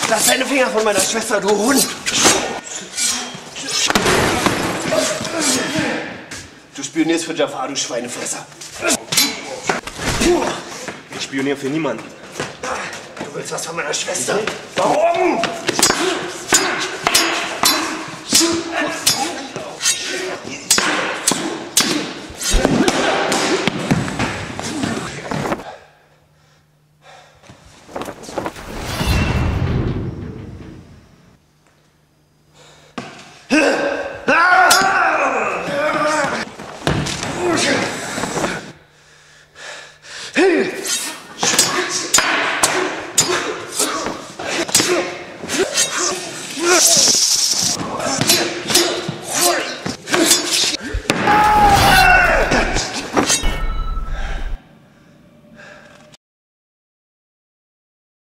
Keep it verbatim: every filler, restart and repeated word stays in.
Lass deine Finger von meiner Schwester, du Hund! Du spionierst für Jafar, du Schweinefresser. Ich spioniere für niemanden. Du willst was von meiner Schwester? Warum?